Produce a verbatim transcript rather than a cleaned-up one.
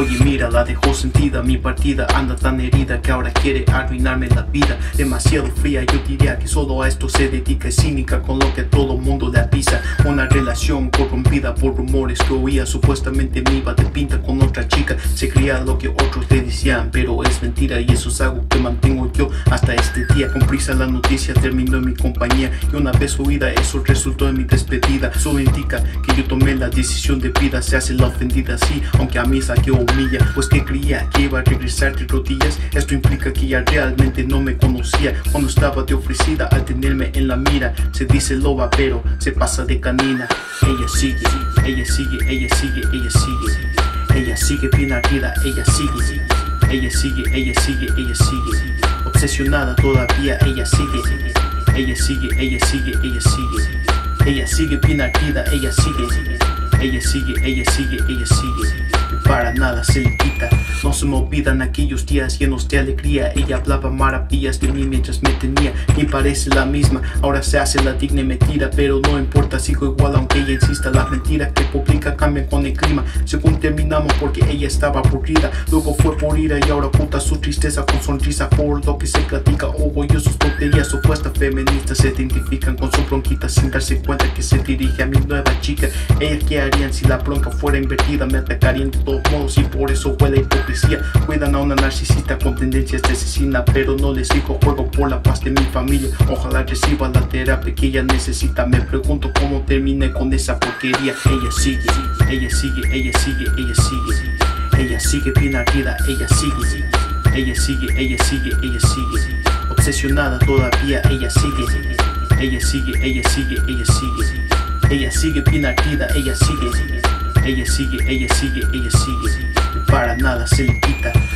Oye mira, la dejó sentida, mi partida anda tan herida que ahora quiere arruinarme la vida. Demasiado fría, yo diría que solo a esto se dedica. Es cínica con lo que todo mundo le avisa. Una relación corrompida por rumores que oía. Supuestamente me iba de pinta con otra chica. Se creía lo que otros le decían, pero es mentira y eso es algo que mantengo yo hasta este día. Con prisa la noticia terminó en mi compañía y una vez oída eso resultó en mi despedida. Solo indica que yo tomé la decisión de vida. Se hace la ofendida sí, aunque a mí es la que humilla, pues que creía que iba a regresar de rodillas. Esto implica que ella realmente no me conocía cuando estaba de ofrecida al tenerme en la mira. Se dice loba pero se pasa de canina. Ella sigue, ella sigue, ella sigue, ella sigue. Ella sigue bien ardida, ella sigue. Ella sigue, ella sigue, ella sigue. Obsesionada todavía, ella sigue. Ella sigue, ella sigue, ella sigue. Ella sigue bien ardida, ella sigue. Ella sigue, ella sigue, ella sigue. Para nada se le quita. No se me olvidan aquellos días llenos de alegría. Ella hablaba maravillas de mí mientras me tenía. Ni parece la misma, ahora se hace la digna y me tira. Pero no importa, sigo igual aunque ella insista. Las mentiras que publica cambian con el clima. Según terminamos porque ella estaba aburrida. Luego fue por ira y ahora oculta su tristeza con sonrisa por lo que se platica. Orgullosos tonterías supuestas feministas se identifican con su bronquita sin darse cuenta que se dirige a mi nueva chica. Ella qué harían si la bronca fuera invertida. Me atacarían de todos modos y por eso fue la hipocresía. Cuidan a una narcisista con tendencias de asesina, pero no les digo juego por la paz de mi familia. Ojalá reciba la terapia que ella necesita. Me pregunto cómo terminé con esa porquería. Ella sigue, ella sigue, ella sigue, ella sigue. Ella sigue bien ardida, ella sigue. Ella sigue, ella sigue, ella sigue. Obsesionada todavía, ella sigue. Ella sigue, ella sigue, ella sigue. Ella sigue bien ardida, ella sigue. Ella sigue, ella sigue, ella sigue. Para nada se le quita.